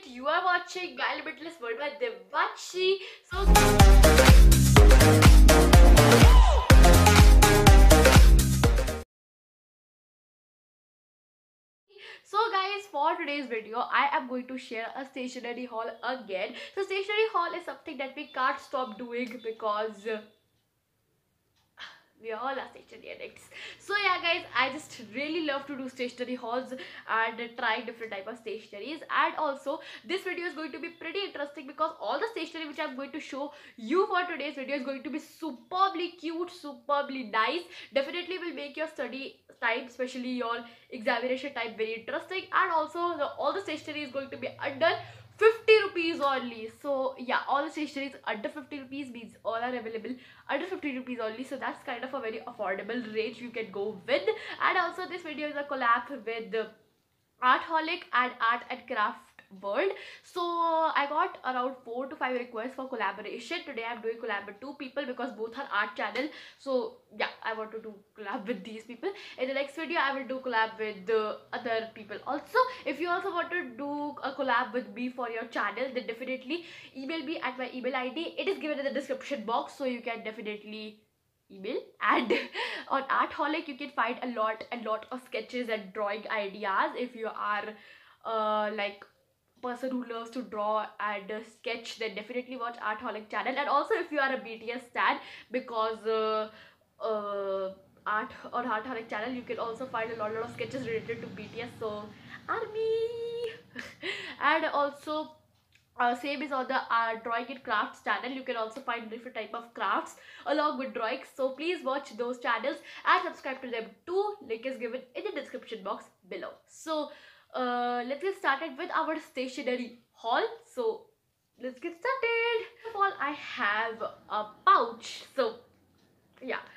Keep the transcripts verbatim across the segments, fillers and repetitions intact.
it. You are watching My Limitless World by Devanshi. So, so guys, for today's video, I am going to share a stationery haul again. So stationery haul is something that we can't stop doing because uh, we all are stationery addicts. So yeah guys, I just really love to do stationery hauls and try different type of stationeries. And also this video is going to be pretty interesting because all the stationery which I'm going to show you for today's video is going to be superbly cute, superbly nice. Definitely will make your study time, especially your examination time, very interesting. And also the, all the stationery is going to be under fifty rupees only. So yeah, all the stationery is under fifty rupees, means all are available under fifty rupees only. So that's kind of a very affordable range you can go with. And also this video is a collab with Artholic and Art and Craft World. So I got around four to five requests for collaboration. Today I'm doing collab with two people because both are art channel. So yeah, I want to do collab with these people. In the next video I will do collab with the other people also. If you also want to do a collab with me for your channel, then definitely email me at my email I D. It is given in the description box, so you can definitely email. And on Artholic you can find a lot a lot of sketches and drawing ideas. If you are uh, like person who loves to draw and uh, sketch, then definitely watch Artholic channel. And also if you are a B T S stan, because uh, uh, art on Artholic channel you can also find a lot, lot of sketches related to B T S, so army. And also Uh, same is on the uh, drawing and crafts channel. You can also find different type of crafts along with drawings, so please watch those channels and subscribe to them too. Link is given in the description box below. So uh, let's get started with our stationery haul. So let's get started. First of all, I have a pouch. So yeah,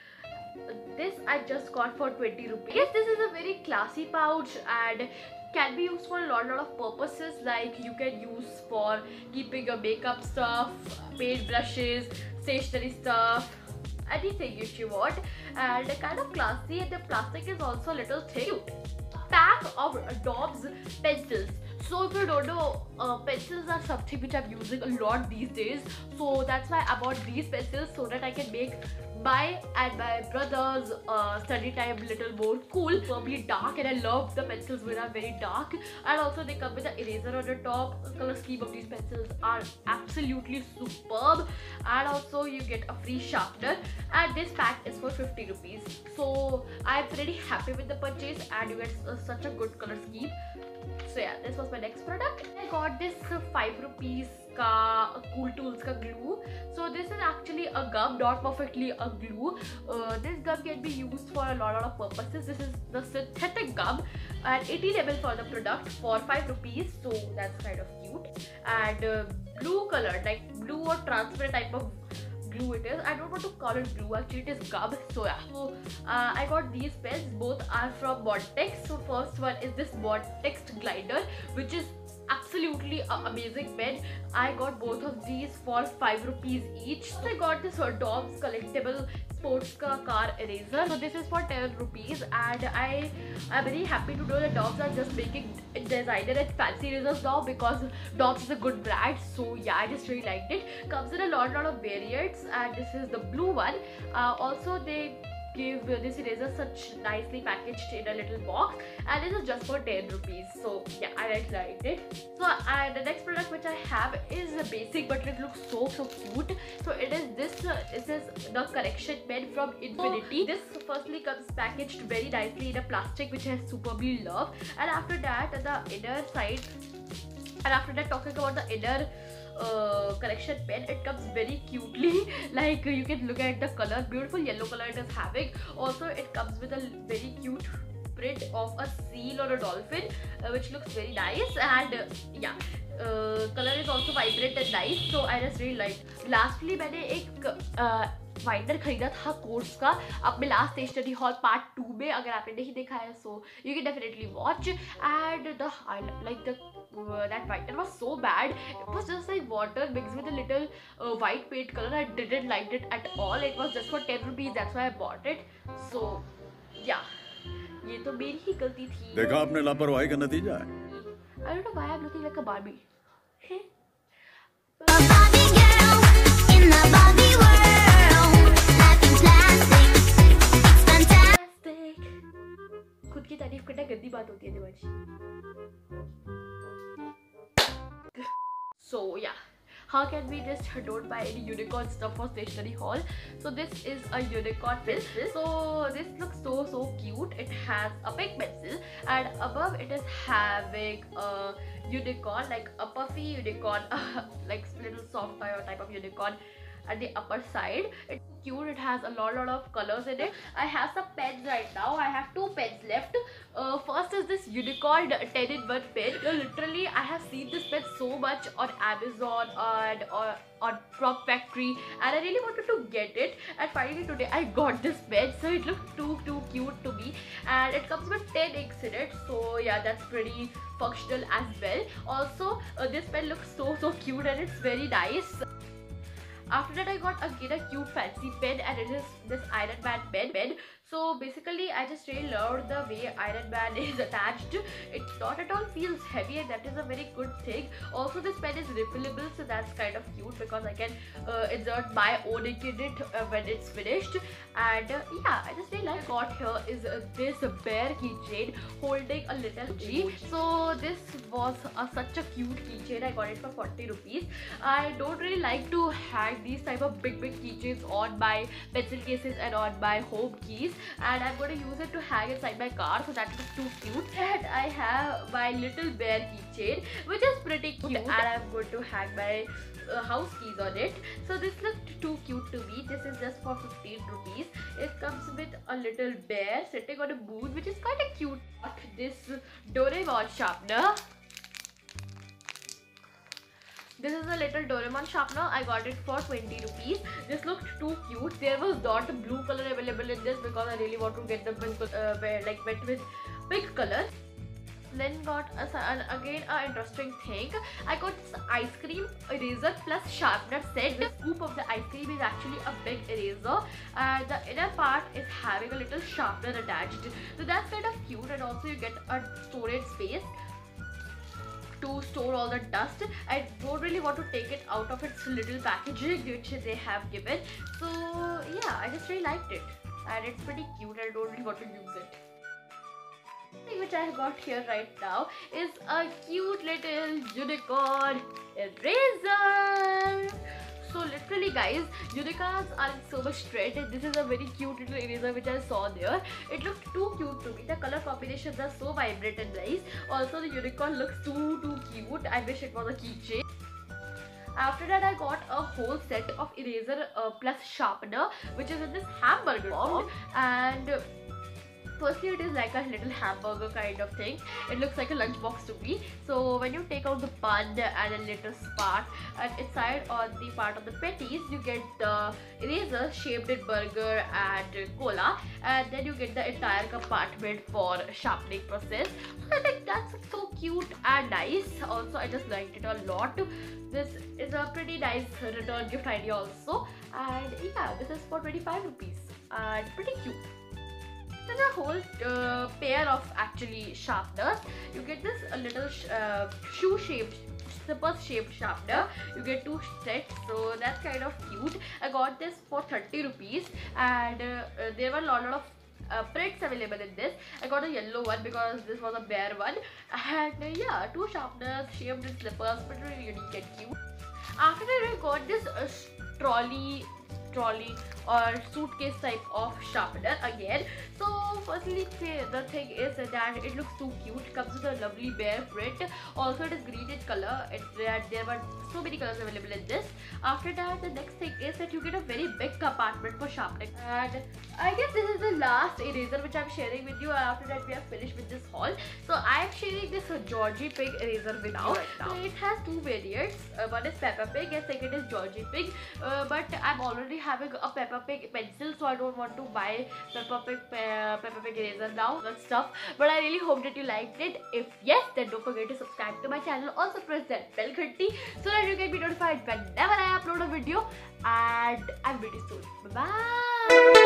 this I just got for twenty rupees. Yes, this is a very classy pouch and can be used for a lot, lot of purposes. Like you can use for keeping your makeup stuff, paint brushes, stationery stuff, anything if you want. And kind of classy, and the plastic is also a little thick. Pack of Daub's pencils. So if you don't know, uh, pencils are something which I'm using a lot these days. So that's why I bought these pencils, so that I can make my and my brother's uh, study time a little more cool, probably dark. And I love the pencils when are very dark. And also they come with an eraser on the top. The color scheme of these pencils are absolutely superb. And also you get a free sharpener, and this pack is for fifty rupees. So I'm pretty happy with the purchase, and you get uh, such a good color scheme. So yeah, this was my next product. I got this uh, five rupees ka Cool Tools ka glue. So this is actually a gum, not perfectly a glue. Uh, this gum can be used for a lot, lot of purposes. This is the synthetic gum, and eighteen milliliters for the product for five rupees. So that's kind of cute. And uh, blue color, like blue or transparent type of glue it is. I don't want to call it glue, actually it is gum. So yeah, so uh, I got these pens. Both are from Bontex. So first one is this Bontex glider, which is absolutely uh, amazing pen. I got both of these for five rupees each. So I got this uh, Daub's collectible sports car, car eraser. So this is for ten rupees, and I am very happy to know that Daub's are just making designer and fancy erasers now, because Daub's is a good brand. So yeah, I just really liked it. Comes in a lot, lot of variants, and this is the blue one. Uh, also they give this eraser such nicely packaged in a little box, and this is just for ten rupees. So yeah, I really liked it. So uh, the next product which I have is a basic, but it looks so so cute. So it is this uh, this is the correction pen from Infinity. So this firstly comes packaged very nicely in a plastic, which I superbly love. And after that, the inner side, and after that, talking about the inner Uh, correction pen, it comes very cutely. Like you can look at the color, beautiful yellow color it is having. Also it comes with a very cute print of a seal or a dolphin, uh, which looks very nice. And uh, yeah, uh, color is also vibrant and nice, so I just really like. Lastly, मैंने एक uh, winder खरीदा था course का अपने last stationery hall part two में. अगर आपने नहीं देखा है, so you can definitely watch. And the like the that whitener was so bad. It was just like water mixed with a little uh, white paint color. I didn't like it at all. It was just for ten rupees, that's why I bought it. So yeah, ये तो मेरी ही गलती थी. देखा आपने लापरवाही का नतीजा है. I don't know why I'm looking like a Barbie. खुद की तारीफ करना गंदी बात होती है Diwali. So yeah, how can we just don't buy any unicorn stuff for stationery haul? So this is a unicorn pencil. So this looks so so cute. It has a big pencil and above it is having a unicorn, like a puffy unicorn, like little soft toy type of unicorn at the upper side. It's cute. It has a lot lot of colors in it. I have some pens right now. I have two pens left. Uh, first is this unicorn ten in one pen. So literally I have seen this pen so much on Amazon and or on Prop Factory, and I really wanted to get it, and finally today I got this pen. So it looks too too cute to me, and it comes with ten inks in it. So yeah, that's pretty functional as well. Also uh, this pen looks so so cute and it's very nice. After that I got again a cute fancy pen, and it is this Iron Man pen. pen. So basically I just really loved the way Iron Man is attached. It not at all feels heavy, and that is a very good thing. Also this pen is refillable, so that's kind of cute because I can uh, insert my own ink in it uh, when it's finished. And uh, yeah, I just really like got here is uh, this bear keychain holding a little G. So this was a, such a cute keychain. I got it for forty rupees. I don't really like to hang these type of big big keychains on my pencil cases and on my home keys, and I'm going to use it to hang inside my car, so that is too cute. And I have my little bear keychain, which is pretty cute, and I'm going to hang my uh, house keys on it. So this looked too cute to me. This is just for fifteen rupees. It comes with a little bear sitting on a moon, which is kind of cute. This Doraemon sharpener. This is a little Doraemon sharpener. I got it for twenty rupees. This looked too cute. There was not blue color available in this because I really want to get them with, uh, like went with pink color. Then got a, an, again a interesting thing. I got this ice cream eraser plus sharpener set. The scoop of the ice cream is actually a big eraser, and the inner part is having a little sharpener attached. So that's kind of cute, and also you get a storage space to store all the dust. I don't really want to take it out of its little packaging which they have given. So yeah, I just really liked it, and it's pretty cute. I don't really want to use it. The thing which I have got here right now is a cute little unicorn eraser. So literally guys, unicorns are in so much trend, and this is a very cute little eraser which I saw there. It looked too cute to me. The color combinations are so vibrant and nice. Also the unicorn looks too too cute. I wish it was a keychain. After that I got a whole set of eraser uh, plus sharpener, which is in this hamburger form, and uh, firstly it is like a little hamburger kind of thing. It looks like a lunchbox to me. So when you take out the bun and a little part, and inside on the part of the patties you get the eraser shaped in burger and cola, and then you get the entire compartment for sharpening process. So I think that's so cute and nice. Also I just liked it a lot. This is a pretty nice return gift idea also, and yeah, this is for twenty-five rupees and pretty cute. There's a whole uh, pair of actually sharpeners. You get this a little sh uh, shoe shaped, slipper shaped sharpener. You get two sets, so that's kind of cute. I got this for thirty rupees, and uh, uh, there were a lot of uh, prints available in this. I got a yellow one because this was a bare one, and uh, yeah, two sharpeners shaped in slippers, pretty unique and cute. After that, I got this uh, trolley trolley or suitcase type of sharpener again. So firstly the thing is that it looks too cute. It comes with a lovely bear print. Also it is green in color. It, there were so many colors available in this. After that, the next thing is that you get a very big compartment for sharpening, and I guess this is the last eraser which I'm sharing with you. After that we are finished with this haul. So I am sharing this Georgie Pig eraser with you right now. So it has two variants. Uh, one is Peppa Pig and second is Georgie Pig. Uh, but I'm already having a Peppa Pig pencil, so I don't want to buy Peppa Pig uh, Peppa Pig eraser now, that stuff. But I really hope that you liked it. If yes, then don't forget to subscribe to my channel. Also press that bell ghunty so that you can be notified whenever I upload a video. And I'll meet you soon. Bye bye.